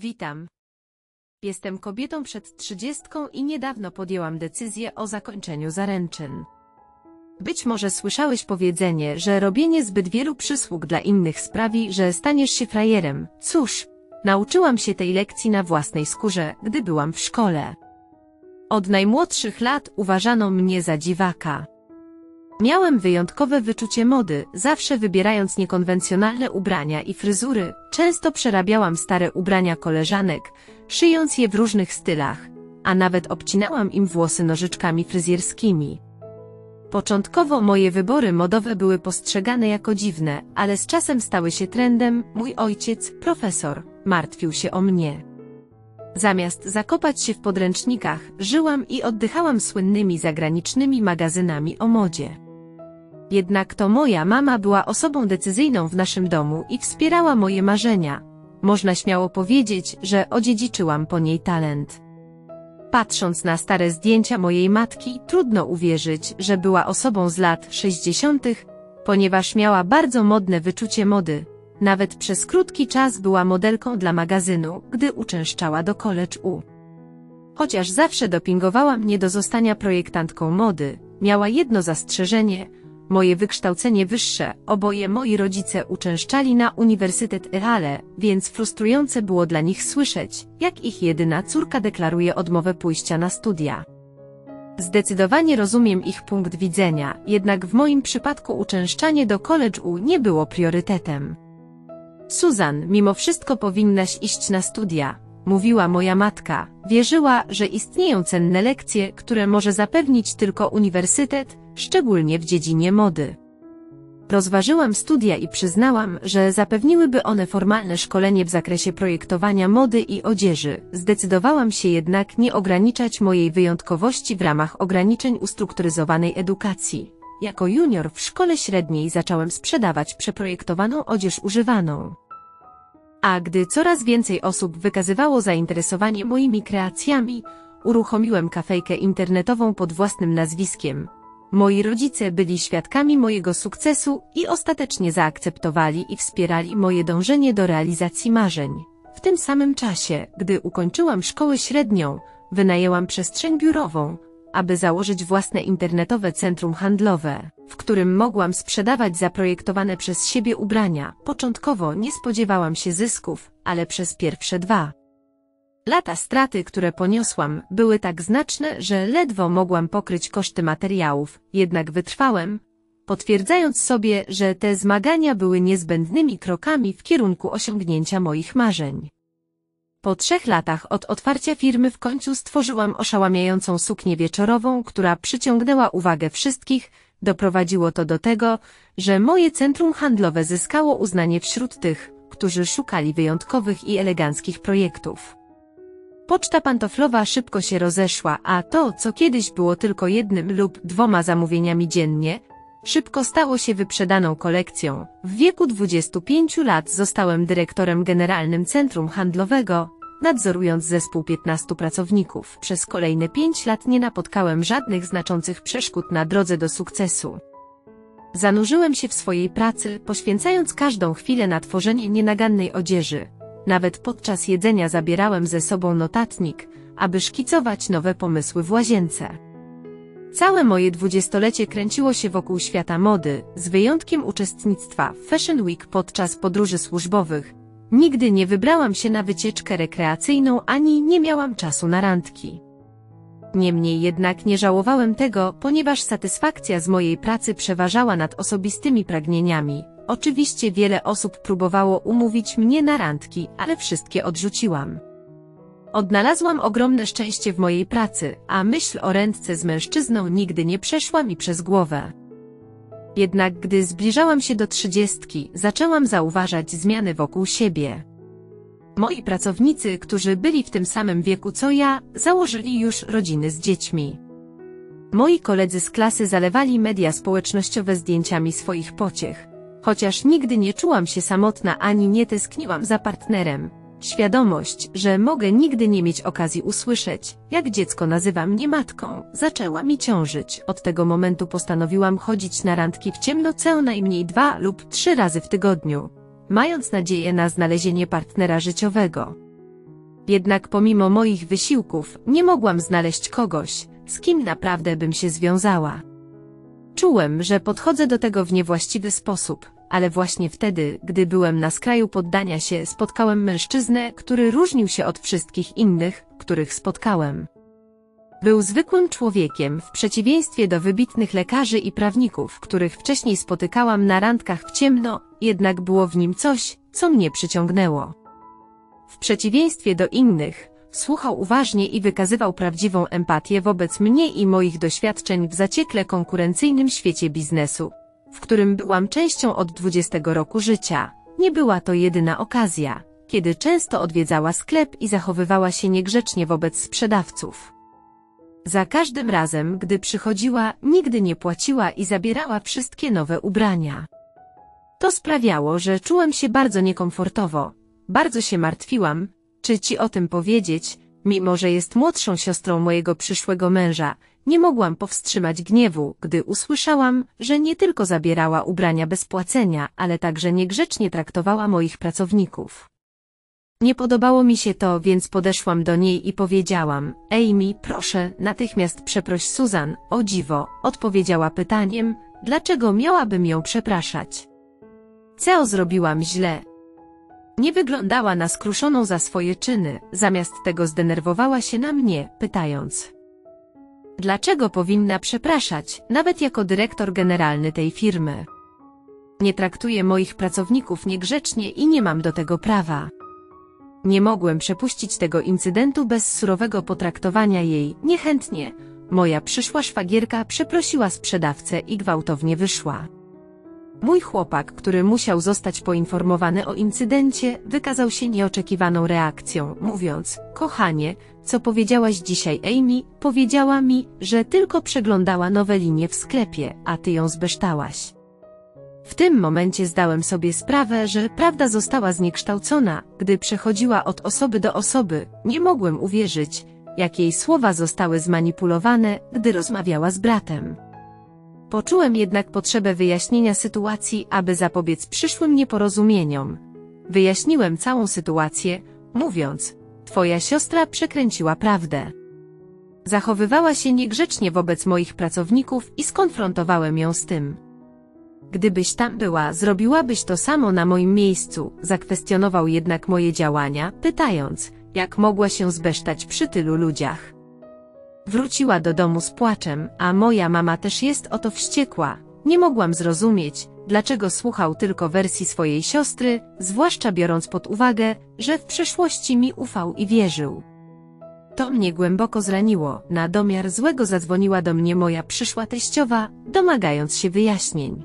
Witam. Jestem kobietą przed 30 i niedawno podjęłam decyzję o zakończeniu zaręczyn. Być może słyszałeś powiedzenie, że robienie zbyt wielu przysług dla innych sprawi, że staniesz się frajerem. Cóż, nauczyłam się tej lekcji na własnej skórze, gdy byłam w szkole. Od najmłodszych lat uważano mnie za dziwaka. Miałem wyjątkowe wyczucie mody, zawsze wybierając niekonwencjonalne ubrania i fryzury. Często przerabiałam stare ubrania koleżanek, szyjąc je w różnych stylach, a nawet obcinałam im włosy nożyczkami fryzjerskimi. Początkowo moje wybory modowe były postrzegane jako dziwne, ale z czasem stały się trendem. Mój ojciec, profesor, martwił się o mnie. Zamiast zakopać się w podręcznikach, żyłam i oddychałam słynnymi zagranicznymi magazynami o modzie. Jednak to moja mama była osobą decyzyjną w naszym domu i wspierała moje marzenia. Można śmiało powiedzieć, że odziedziczyłam po niej talent. Patrząc na stare zdjęcia mojej matki, trudno uwierzyć, że była osobą z lat 60., ponieważ miała bardzo modne wyczucie mody. Nawet przez krótki czas była modelką dla magazynu, gdy uczęszczała do College U. Chociaż zawsze dopingowała mnie do zostania projektantką mody, miała jedno zastrzeżenie: moje wykształcenie wyższe. Oboje moi rodzice uczęszczali na Uniwersytet EALE, więc frustrujące było dla nich słyszeć, jak ich jedyna córka deklaruje odmowę pójścia na studia. Zdecydowanie rozumiem ich punkt widzenia, jednak w moim przypadku uczęszczanie do College U nie było priorytetem. Susan, mimo wszystko powinnaś iść na studia, mówiła moja matka. Wierzyła, że istnieją cenne lekcje, które może zapewnić tylko uniwersytet, szczególnie w dziedzinie mody. Rozważyłam studia i przyznałam, że zapewniłyby one formalne szkolenie w zakresie projektowania mody i odzieży. Zdecydowałam się jednak nie ograniczać mojej wyjątkowości w ramach ograniczeń ustrukturyzowanej edukacji. Jako junior w szkole średniej zacząłem sprzedawać przeprojektowaną odzież używaną. A gdy coraz więcej osób wykazywało zainteresowanie moimi kreacjami, uruchomiłem kafejkę internetową pod własnym nazwiskiem. Moi rodzice byli świadkami mojego sukcesu i ostatecznie zaakceptowali i wspierali moje dążenie do realizacji marzeń. W tym samym czasie, gdy ukończyłam szkołę średnią, wynajęłam przestrzeń biurową, aby założyć własne internetowe centrum handlowe, w którym mogłam sprzedawać zaprojektowane przez siebie ubrania. Początkowo nie spodziewałam się zysków, ale przez pierwsze 2 lata straty, które poniosłam, były tak znaczne, że ledwo mogłam pokryć koszty materiałów, jednak wytrwałem, potwierdzając sobie, że te zmagania były niezbędnymi krokami w kierunku osiągnięcia moich marzeń. Po 3 latach od otwarcia firmy w końcu stworzyłam oszałamiającą suknię wieczorową, która przyciągnęła uwagę wszystkich. Doprowadziło to do tego, że moje centrum handlowe zyskało uznanie wśród tych, którzy szukali wyjątkowych i eleganckich projektów. Poczta pantoflowa szybko się rozeszła, a to, co kiedyś było tylko 1 lub 2 zamówieniami dziennie, szybko stało się wyprzedaną kolekcją. W wieku 25 lat zostałem dyrektorem generalnym centrum handlowego, nadzorując zespół 15 pracowników. Przez kolejne 5 lat nie napotkałem żadnych znaczących przeszkód na drodze do sukcesu. Zanurzyłem się w swojej pracy, poświęcając każdą chwilę na tworzenie nienagannej odzieży. Nawet podczas jedzenia zabierałem ze sobą notatnik, aby szkicować nowe pomysły w łazience. Całe moje 20-lecie kręciło się wokół świata mody, z wyjątkiem uczestnictwa w Fashion Week podczas podróży służbowych. Nigdy nie wybrałam się na wycieczkę rekreacyjną ani nie miałam czasu na randki. Niemniej jednak nie żałowałem tego, ponieważ satysfakcja z mojej pracy przeważała nad osobistymi pragnieniami. Oczywiście wiele osób próbowało umówić mnie na randki, ale wszystkie odrzuciłam. Odnalazłam ogromne szczęście w mojej pracy, a myśl o randce z mężczyzną nigdy nie przeszła mi przez głowę. Jednak gdy zbliżałam się do 30, zaczęłam zauważać zmiany wokół siebie. Moi pracownicy, którzy byli w tym samym wieku co ja, założyli już rodziny z dziećmi. Moi koledzy z klasy zalewali media społecznościowe zdjęciami swoich pociech. Chociaż nigdy nie czułam się samotna ani nie tęskniłam za partnerem, świadomość, że mogę nigdy nie mieć okazji usłyszeć, jak dziecko nazywa mnie matką, zaczęła mi ciążyć. Od tego momentu postanowiłam chodzić na randki w ciemno co najmniej 2 lub 3 razy w tygodniu, mając nadzieję na znalezienie partnera życiowego. Jednak pomimo moich wysiłków nie mogłam znaleźć kogoś, z kim naprawdę bym się związała. Czułem, że podchodzę do tego w niewłaściwy sposób, ale właśnie wtedy, gdy byłem na skraju poddania się, spotkałem mężczyznę, który różnił się od wszystkich innych, których spotkałem. Był zwykłym człowiekiem, w przeciwieństwie do wybitnych lekarzy i prawników, których wcześniej spotykałam na randkach w ciemno, jednak było w nim coś, co mnie przyciągnęło. W przeciwieństwie do innych, słuchał uważnie i wykazywał prawdziwą empatię wobec mnie i moich doświadczeń w zaciekle konkurencyjnym świecie biznesu, w którym byłam częścią od 20 roku życia. Nie była to jedyna okazja, kiedy często odwiedzała sklep i zachowywała się niegrzecznie wobec sprzedawców. Za każdym razem, gdy przychodziła, nigdy nie płaciła i zabierała wszystkie nowe ubrania. To sprawiało, że czułem się bardzo niekomfortowo. Bardzo się martwiłam, czy ci o tym powiedzieć, mimo że jest młodszą siostrą mojego przyszłego męża. Nie mogłam powstrzymać gniewu, gdy usłyszałam, że nie tylko zabierała ubrania bez płacenia, ale także niegrzecznie traktowała moich pracowników. Nie podobało mi się to, więc podeszłam do niej i powiedziałam: Amy, proszę, natychmiast przeproś Susan. O dziwo, odpowiedziała pytaniem, dlaczego miałabym ją przepraszać. Co zrobiłam źle? Nie wyglądała na skruszoną za swoje czyny, zamiast tego zdenerwowała się na mnie, pytając: dlaczego powinna przepraszać, nawet jako dyrektor generalny tej firmy? Nie traktuję moich pracowników niegrzecznie i nie mam do tego prawa. Nie mogłem przepuścić tego incydentu bez surowego potraktowania jej. Niechętnie moja przyszła szwagierka przeprosiła sprzedawcę i gwałtownie wyszła. Mój chłopak, który musiał zostać poinformowany o incydencie, wykazał się nieoczekiwaną reakcją, mówiąc: kochanie, co powiedziałaś dzisiaj Amy? Powiedziała mi, że tylko przeglądała nowe linie w sklepie, a ty ją zbeształaś. W tym momencie zdałem sobie sprawę, że prawda została zniekształcona, gdy przechodziła od osoby do osoby. Nie mogłem uwierzyć, jak jej słowa zostały zmanipulowane, gdy rozmawiała z bratem. Poczułem jednak potrzebę wyjaśnienia sytuacji, aby zapobiec przyszłym nieporozumieniom. Wyjaśniłem całą sytuację, mówiąc: twoja siostra przekręciła prawdę. Zachowywała się niegrzecznie wobec moich pracowników i skonfrontowałem ją z tym. Gdybyś tam była, zrobiłabyś to samo na moim miejscu. Zakwestionował jednak moje działania, pytając, jak mogła się zbesztać przy tylu ludziach. Wróciła do domu z płaczem, a moja mama też jest o to wściekła. Nie mogłam zrozumieć, dlaczego słuchał tylko wersji swojej siostry, zwłaszcza biorąc pod uwagę, że w przeszłości mi ufał i wierzył. To mnie głęboko zraniło. Na domiar złego zadzwoniła do mnie moja przyszła teściowa, domagając się wyjaśnień.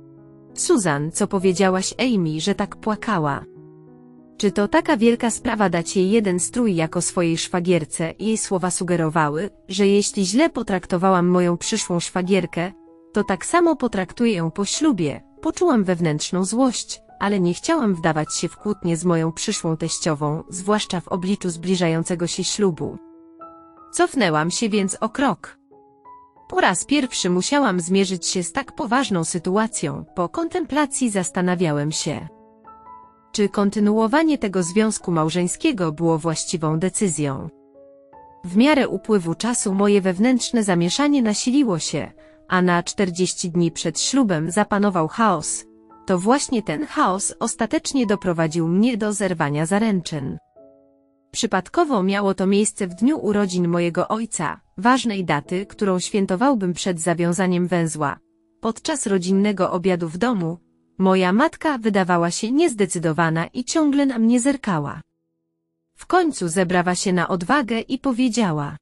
Susan, co powiedziałaś Amy, że tak płakała? Czy to taka wielka sprawa dać jej jeden strój jako swojej szwagierce? Jej słowa sugerowały, że jeśli źle potraktowałam moją przyszłą szwagierkę, to tak samo potraktuję ją po ślubie. Poczułam wewnętrzną złość, ale nie chciałam wdawać się w kłótnię z moją przyszłą teściową, zwłaszcza w obliczu zbliżającego się ślubu. Cofnęłam się więc o krok. Po raz pierwszy musiałam zmierzyć się z tak poważną sytuacją. Po kontemplacji zastanawiałem się, czy kontynuowanie tego związku małżeńskiego było właściwą decyzją. W miarę upływu czasu moje wewnętrzne zamieszanie nasiliło się, a na 40 dni przed ślubem zapanował chaos. To właśnie ten chaos ostatecznie doprowadził mnie do zerwania zaręczyn. Przypadkowo miało to miejsce w dniu urodzin mojego ojca, ważnej daty, którą świętowałbym przed zawiązaniem węzła. Podczas rodzinnego obiadu w domu, moja matka wydawała się niezdecydowana i ciągle na mnie zerkała. W końcu zebrała się na odwagę i powiedziała: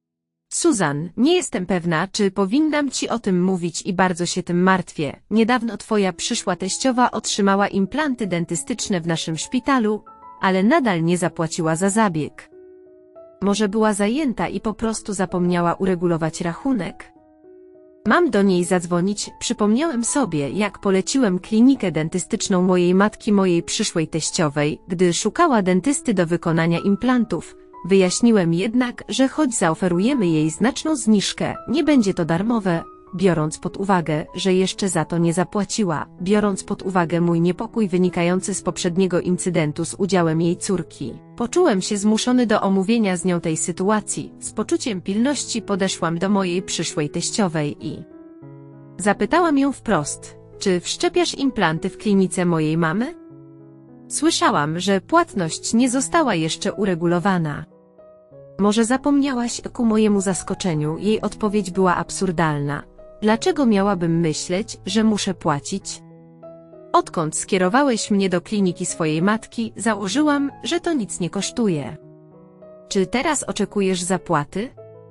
Susan, nie jestem pewna, czy powinnam ci o tym mówić i bardzo się tym martwię. Niedawno twoja przyszła teściowa otrzymała implanty dentystyczne w naszym szpitalu, ale nadal nie zapłaciła za zabieg. Może była zajęta i po prostu zapomniała uregulować rachunek? Mam do niej zadzwonić. Przypomniałem sobie, jak poleciłem klinikę dentystyczną mojej matki mojej przyszłej teściowej, gdy szukała dentysty do wykonania implantów. Wyjaśniłem jednak, że choć zaoferujemy jej znaczną zniżkę, nie będzie to darmowe. biorąc pod uwagę, że jeszcze za to nie zapłaciła, biorąc pod uwagę mój niepokój wynikający z poprzedniego incydentu z udziałem jej córki. Poczułem się zmuszony do omówienia z nią tej sytuacji. Z poczuciem pilności podeszłam do mojej przyszłej teściowej i zapytałam ją wprost, czy wszczepiasz implanty w klinice mojej mamy? Słyszałam, że płatność nie została jeszcze uregulowana. Może zapomniałaś? Ku mojemu zaskoczeniu jej odpowiedź była absurdalna. Dlaczego miałabym myśleć, że muszę płacić? Odkąd skierowałeś mnie do kliniki swojej matki, założyłam, że to nic nie kosztuje. Czy teraz oczekujesz zapłaty?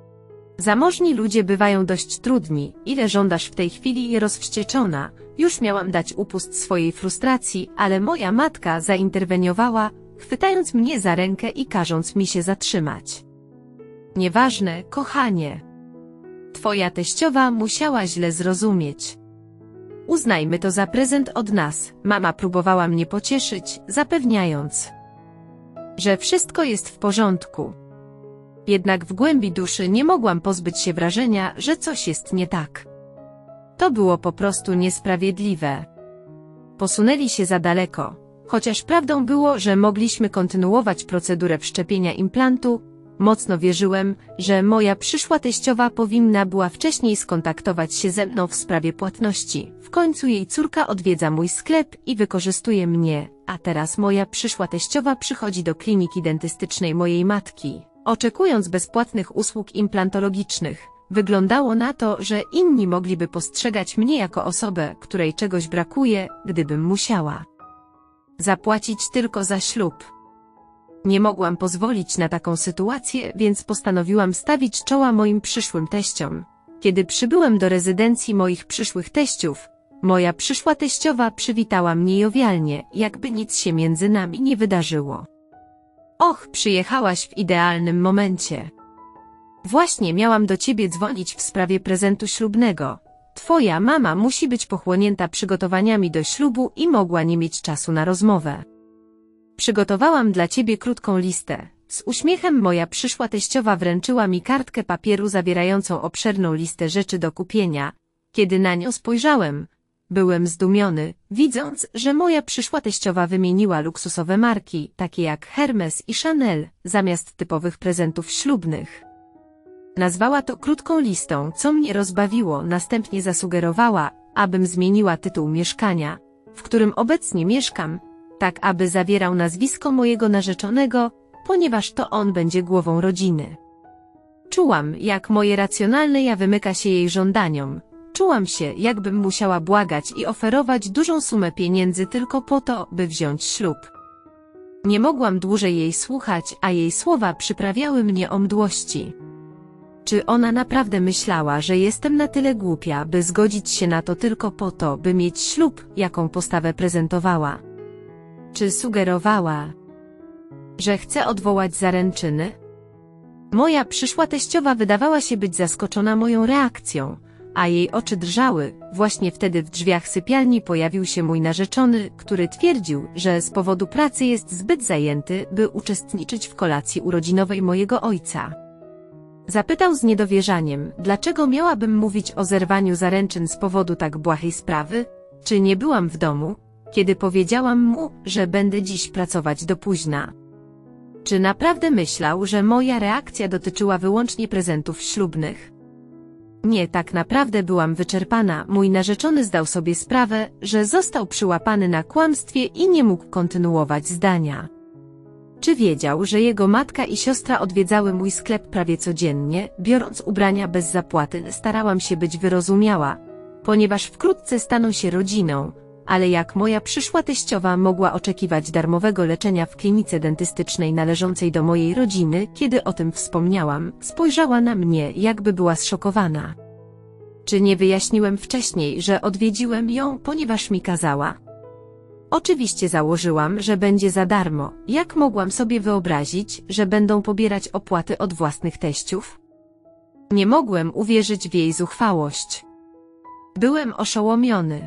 Zamożni ludzie bywają dość trudni. Ile żądasz w tej chwili? Rozwścieczona. Już miałam dać upust swojej frustracji, ale moja matka zainterweniowała, chwytając mnie za rękę i każąc mi się zatrzymać. Nieważne, kochanie. Twoja teściowa musiała źle zrozumieć. Uznajmy to za prezent od nas. Mama próbowała mnie pocieszyć, zapewniając, że wszystko jest w porządku. Jednak w głębi duszy nie mogłam pozbyć się wrażenia, że coś jest nie tak. To było po prostu niesprawiedliwe. Posunęli się za daleko. Chociaż prawdą było, że mogliśmy kontynuować procedurę wszczepienia implantu, mocno wierzyłem, że moja przyszła teściowa powinna była wcześniej skontaktować się ze mną w sprawie płatności. W końcu jej córka odwiedza mój sklep i wykorzystuje mnie, a teraz moja przyszła teściowa przychodzi do kliniki dentystycznej mojej matki, oczekując bezpłatnych usług implantologicznych. Wyglądało na to, że inni mogliby postrzegać mnie jako osobę, której czegoś brakuje, gdybym musiała zapłacić tylko za ślub. Nie mogłam pozwolić na taką sytuację, więc postanowiłam stawić czoła moim przyszłym teściom. Kiedy przybyłem do rezydencji moich przyszłych teściów, moja przyszła teściowa przywitała mnie jowialnie, jakby nic się między nami nie wydarzyło. Och, przyjechałaś w idealnym momencie. Właśnie miałam do ciebie dzwonić w sprawie prezentu ślubnego. Twoja mama musi być pochłonięta przygotowaniami do ślubu i mogła nie mieć czasu na rozmowę. Przygotowałam dla ciebie krótką listę. Z uśmiechem moja przyszła teściowa wręczyła mi kartkę papieru zawierającą obszerną listę rzeczy do kupienia. Kiedy na nią spojrzałem, byłem zdumiony, widząc, że moja przyszła teściowa wymieniła luksusowe marki, takie jak Hermes i Chanel, zamiast typowych prezentów ślubnych. Nazwała to krótką listą, co mnie rozbawiło, następnie zasugerowała, abym zmieniła tytuł mieszkania, w którym obecnie mieszkam, tak aby zawierał nazwisko mojego narzeczonego, ponieważ to on będzie głową rodziny. Czułam, jak moje racjonalne ja wymyka się jej żądaniom. Czułam się, jakbym musiała błagać i oferować dużą sumę pieniędzy tylko po to, by wziąć ślub. Nie mogłam dłużej jej słuchać, a jej słowa przyprawiały mnie o mdłości. Czy ona naprawdę myślała, że jestem na tyle głupia, by zgodzić się na to tylko po to, by mieć ślub, jaką postawę prezentowała? Czy sugerowała, że chce odwołać zaręczyny? Moja przyszła teściowa wydawała się być zaskoczona moją reakcją, a jej oczy drżały. Właśnie wtedy w drzwiach sypialni pojawił się mój narzeczony, który twierdził, że z powodu pracy jest zbyt zajęty, by uczestniczyć w kolacji urodzinowej mojego ojca. Zapytał z niedowierzaniem, dlaczego miałabym mówić o zerwaniu zaręczyn z powodu tak błahej sprawy? Czy nie byłam w domu, kiedy powiedziałam mu, że będę dziś pracować do późna? Czy naprawdę myślał, że moja reakcja dotyczyła wyłącznie prezentów ślubnych? Nie, tak naprawdę byłam wyczerpana. Mój narzeczony zdał sobie sprawę, że został przyłapany na kłamstwie i nie mógł kontynuować zdania. Czy wiedział, że jego matka i siostra odwiedzały mój sklep prawie codziennie, biorąc ubrania bez zapłaty? Starałam się być wyrozumiała, ponieważ wkrótce staną się rodziną, ale jak moja przyszła teściowa mogła oczekiwać darmowego leczenia w klinice dentystycznej należącej do mojej rodziny? Kiedy o tym wspomniałam, spojrzała na mnie, jakby była zszokowana. Czy nie wyjaśniłem wcześniej, że odwiedziłem ją, ponieważ mi kazała? Oczywiście założyłam, że będzie za darmo. Jak mogłam sobie wyobrazić, że będą pobierać opłaty od własnych teściów? Nie mogłem uwierzyć w jej zuchwałość. Byłem oszołomiony.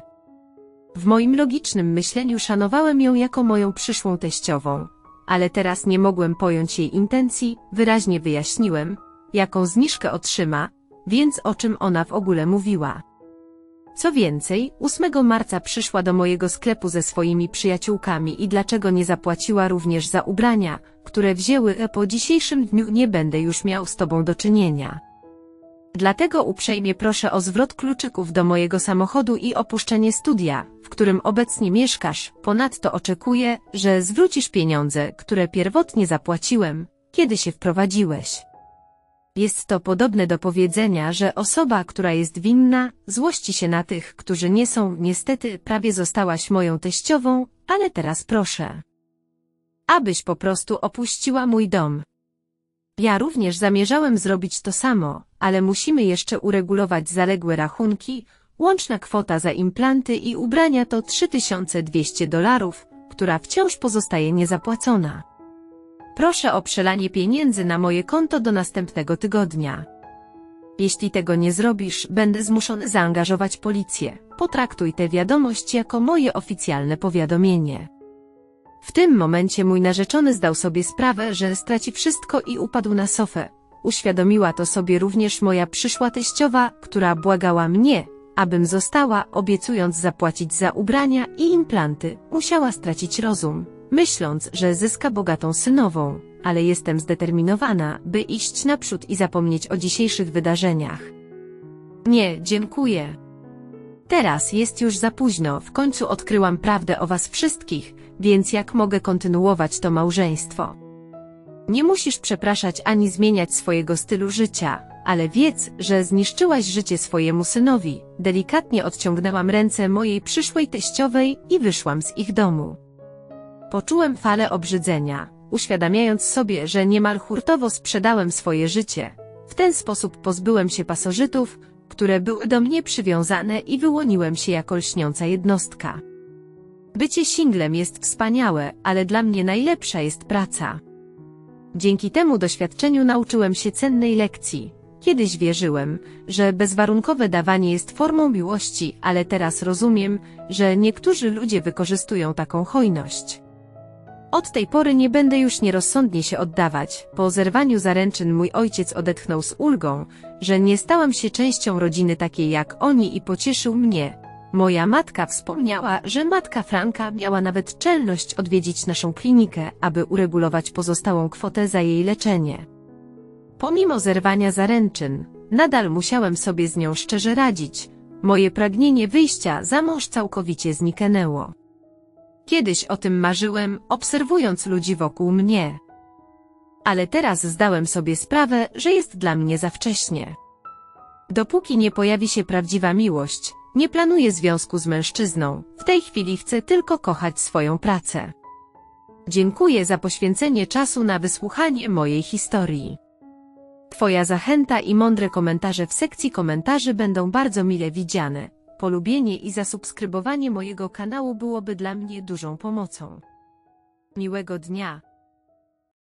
W moim logicznym myśleniu szanowałem ją jako moją przyszłą teściową, ale teraz nie mogłem pojąć jej intencji. Wyraźnie wyjaśniłem, jaką zniżkę otrzyma, więc o czym ona w ogóle mówiła? Co więcej, 8 marca przyszła do mojego sklepu ze swoimi przyjaciółkami i dlaczego nie zapłaciła również za ubrania, które wzięły, po dzisiejszym dniu nie będę już miał z tobą do czynienia. Dlatego uprzejmie proszę o zwrot kluczyków do mojego samochodu i opuszczenie studia, w którym obecnie mieszkasz. Ponadto oczekuję, że zwrócisz pieniądze, które pierwotnie zapłaciłem, kiedy się wprowadziłeś. Jest to podobne do powiedzenia, że osoba, która jest winna, złości się na tych, którzy nie są. Niestety prawie zostałaś moją teściową, ale teraz proszę, abyś po prostu opuściła mój dom. Ja również zamierzałem zrobić to samo, ale musimy jeszcze uregulować zaległe rachunki. Łączna kwota za implanty i ubrania to $3200, która wciąż pozostaje niezapłacona. Proszę o przelanie pieniędzy na moje konto do następnego tygodnia. Jeśli tego nie zrobisz, będę zmuszony zaangażować policję. Potraktuj tę wiadomość jako moje oficjalne powiadomienie. W tym momencie mój narzeczony zdał sobie sprawę, że straci wszystko i upadł na sofę. Uświadomiła to sobie również moja przyszła teściowa, która błagała mnie, abym została, obiecując zapłacić za ubrania i implanty. Musiała stracić rozum, myśląc, że zyska bogatą synową, ale jestem zdeterminowana, by iść naprzód i zapomnieć o dzisiejszych wydarzeniach. Nie, dziękuję. Teraz jest już za późno, w końcu odkryłam prawdę o was wszystkich, więc jak mogę kontynuować to małżeństwo? Nie musisz przepraszać ani zmieniać swojego stylu życia, ale wiedz, że zniszczyłaś życie swojemu synowi. Delikatnie odciągnęłam ręce mojej przyszłej teściowej i wyszłam z ich domu. Poczułem falę obrzydzenia, uświadamiając sobie, że niemal hurtowo sprzedałem swoje życie. W ten sposób pozbyłem się pasożytów, które były do mnie przywiązane i wyłoniłem się jako lśniąca jednostka. Bycie singlem jest wspaniałe, ale dla mnie najlepsza jest praca. Dzięki temu doświadczeniu nauczyłem się cennej lekcji. Kiedyś wierzyłem, że bezwarunkowe dawanie jest formą miłości, ale teraz rozumiem, że niektórzy ludzie wykorzystują taką hojność. Od tej pory nie będę już nierozsądnie się oddawać. Po zerwaniu zaręczyn mój ojciec odetchnął z ulgą, że nie stałam się częścią rodziny takiej jak oni i pocieszył mnie. Moja matka wspomniała, że matka Franka miała nawet czelność odwiedzić naszą klinikę, aby uregulować pozostałą kwotę za jej leczenie. Pomimo zerwania zaręczyn, nadal musiałem sobie z nią szczerze radzić. Moje pragnienie wyjścia za mąż całkowicie zniknęło. Kiedyś o tym marzyłem, obserwując ludzi wokół mnie. Ale teraz zdałem sobie sprawę, że jest dla mnie za wcześnie. Dopóki nie pojawi się prawdziwa miłość, nie planuję związku z mężczyzną. W tej chwili chcę tylko kochać swoją pracę. Dziękuję za poświęcenie czasu na wysłuchanie mojej historii. Twoja zachęta i mądre komentarze w sekcji komentarzy będą bardzo mile widziane. Polubienie i zasubskrybowanie mojego kanału byłoby dla mnie dużą pomocą. Miłego dnia.